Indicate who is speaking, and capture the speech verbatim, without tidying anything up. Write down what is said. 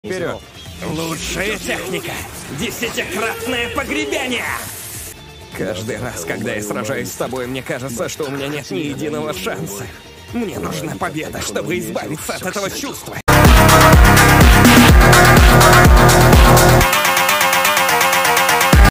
Speaker 1: Вперед!
Speaker 2: Лучшая техника! Десятикратное погребение! Каждый раз, когда я сражаюсь с тобой, мне кажется, что у меня нет ни единого шанса. Мне нужна победа, чтобы избавиться от этого чувства.